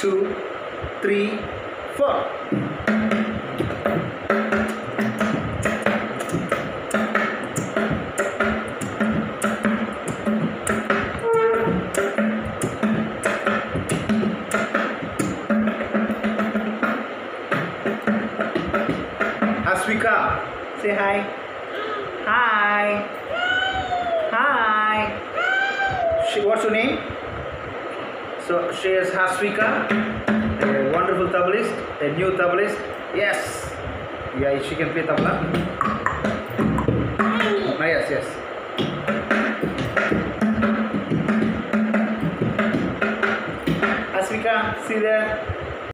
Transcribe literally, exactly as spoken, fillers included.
two, three, four. Haswika, say hi. Hi. Hi. She, what's your name? So she is Haswika, a wonderful tablaist, a new tablaist. Yes. Yeah, she can play tabla. Oh, yes, yes. Haswika, see there.